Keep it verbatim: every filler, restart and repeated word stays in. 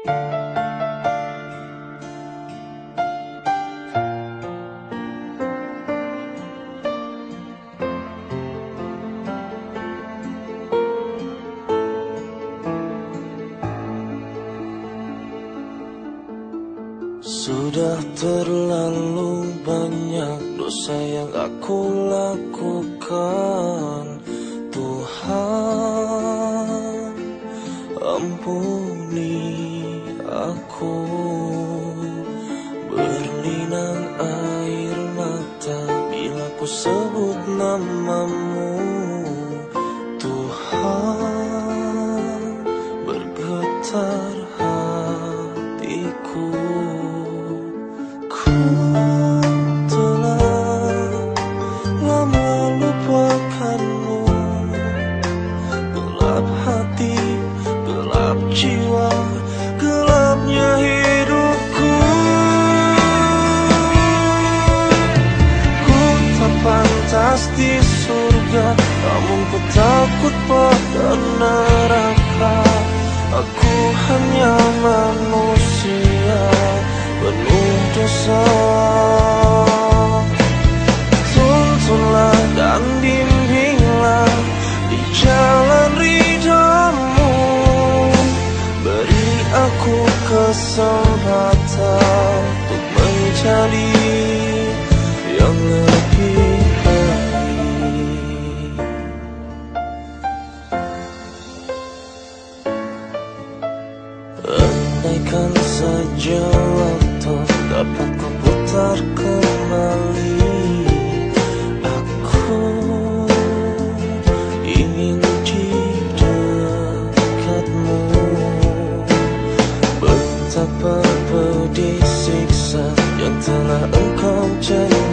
Sudah terlalu banyak dosa yang aku lakukan. Tuhan, ampuni aku. Berlinang air mata bila ku sebut namamu. Tuhan, bergetar hatiku. Ku telah lama lupakanmu. Gelap hati, gelap jiwa, gelapnya hidupku. Ku tak pantas di surga, namun ku takut pada neraka. Aku hanya manusia penuh dosa. Tuntunlah dan bimbinglah di jalan ridhamu. Beri aku kesempatan untuk menjadi yang lebih baik. Andaikan saja waktu dapat ku putar kembali, aku ingin di dekatmu. Betapa pedih siksa yang telah engkau jalani.